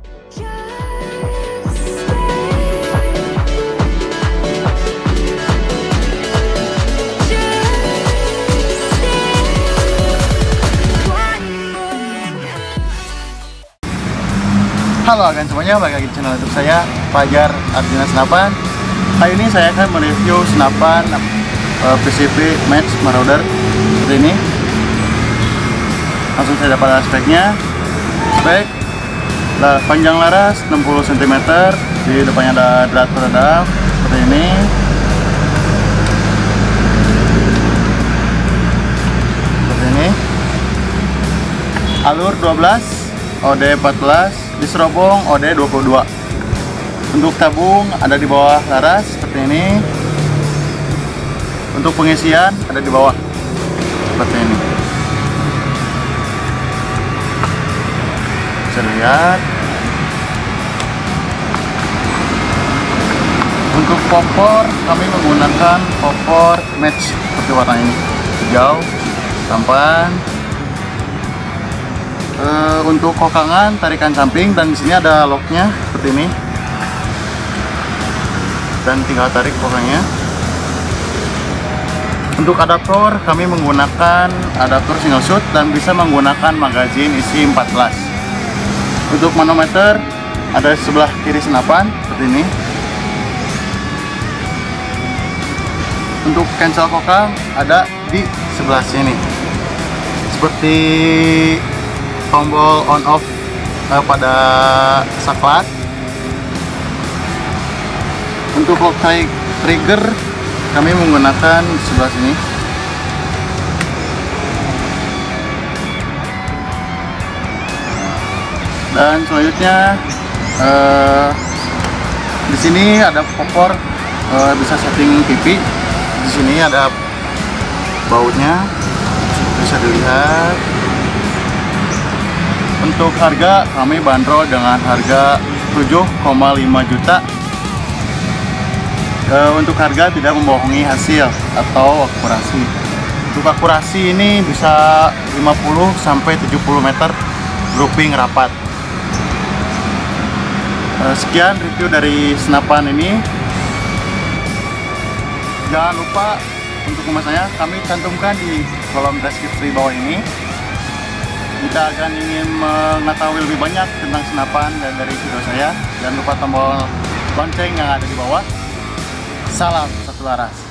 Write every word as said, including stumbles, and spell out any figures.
Halo agan semuanya, balik lagi di channel YouTube saya, Fajar Arjuna Senapan. Kali ini saya akan mereview senapan uh, P C B Match Marauder seperti ini. Langsung saya dapat speknya. Spek lah, panjang laras enam puluh sentimeter, di depannya ada drat peredam seperti ini. Seperti ini. Alur dua belas, O D empat belas, diserobong O D dua puluh dua. Untuk tabung ada di bawah laras seperti ini. Untuk pengisian ada di bawah seperti ini. Bisa lihat. Untuk popor kami menggunakan popor match seperti warna ini, hijau, tampan. Uh, untuk kokangan tarikan samping, dan di sini ada locknya seperti ini, dan tinggal tarik kokangnya. Untuk adaptor kami menggunakan adaptor single shoot dan bisa menggunakan magazin isi empat belas. Untuk manometer ada sebelah kiri senapan seperti ini. Untuk cancel kokang ada di sebelah sini seperti tombol on off eh, pada saklar. Untuk lock trigger kami menggunakan sebelah sini. Dan selanjutnya eh, di sini ada popor, eh, bisa setting pipi. Di sini ada bautnya, bisa dilihat. Untuk harga kami bandrol dengan harga tujuh koma lima juta. E, untuk harga tidak membohongi hasil atau akurasi. Untuk akurasi ini bisa lima puluh sampai tujuh puluh meter grouping rapat. E, sekian review dari senapan ini. Jangan lupa untuk memesannya kami cantumkan di kolom deskripsi bawah ini. Jika akan ingin mengetahui lebih banyak tentang senapan dan dari video saya, jangan lupa tombol lonceng yang ada di bawah. Salam satu laras.